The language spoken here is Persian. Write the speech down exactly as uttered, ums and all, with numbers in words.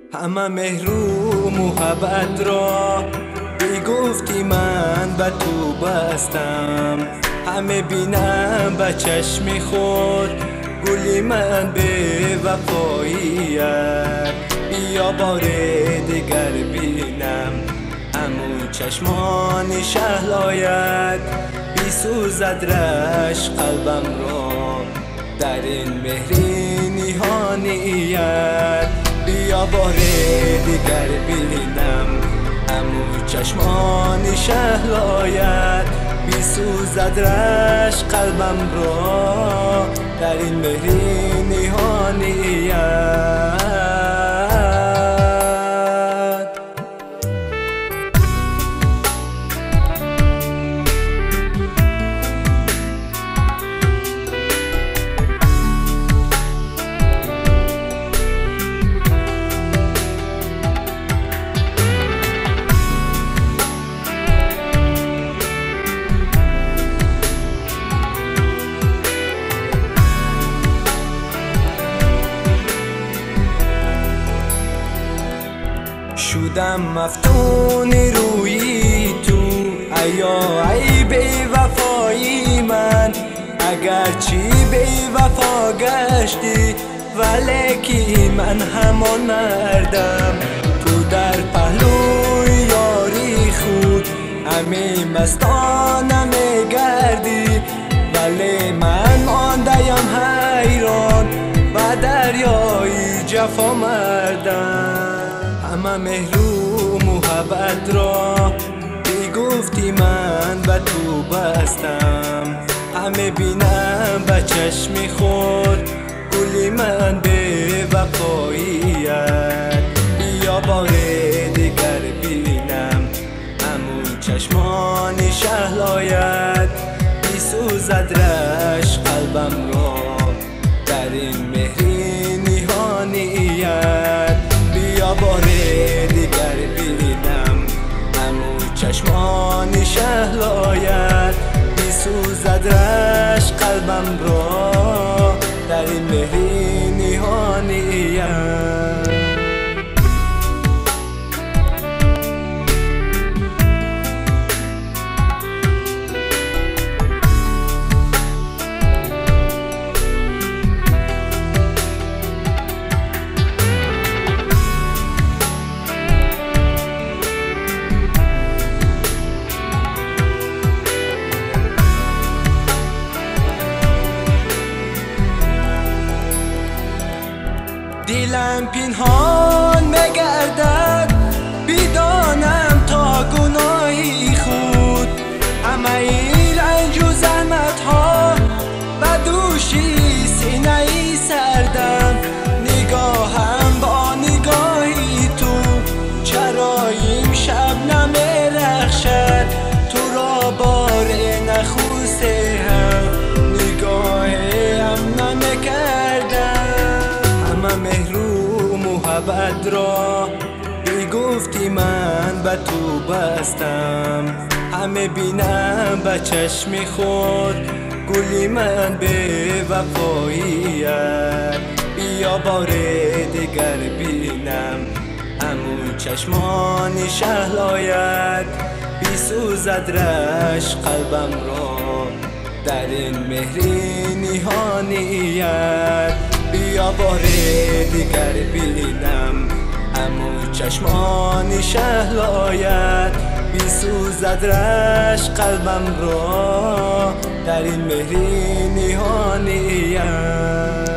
همه مهر و محبت را بی گفتی من به تو بستم. همه بینم به چشم خود گلی من به وفاییت. بیا بار دیگر بینم همون چشمان شهلایت. بی سوزد رشک قلبم را در این مهری نهانیت. بیا بار دیگر بینم همون چشمان شهلایت. بی سوزد رشک قلبم را در این مهری نهانیت. شدم مفتون روی تو ایا ای بی وفایی من. اگرچی بی وفا گشتی ولیکی من همان مردم. تو در پهلوی یاری خود همی مستانه می گردی ولی من ماندیم حیران و دریای جفا مردم. همه مهر و محبت را بی گفتی من به تو بستم. همه بینم به چشم خود گلی من به وفاییت. بیا بار دیگر بینم همون چشمان شهلایت. بی سوزد رشک قلبم را در این مهری نهانیت. بیا بار دیگر بینم همون چشمان شهلایت. بی سوزد رشک قلبم را در این مهری نهانیت. دلم پنهان میگردد بدانم تا گناهی خود. همه ای رنج و زحمت ها به دوشی سینه ای سردم. نگاهم با نگاهی تو چرا امشب نمیرخشد. تو را بار نخوسته هم نگاهم نمیکردم. همه مهر و محبت را بی گفتی من به تو بستم. همه بینم به چشم خود گلی من به وفاییت. بیا بار دیگر بینم همون چشمان شهلایت. بی سوزد رشک قلبم را در این مهری نهانیت. بیا بار دیگر بینم همون چشمان شهلایت. بی سوزد رشک قلبم را در این مهری نهانیت.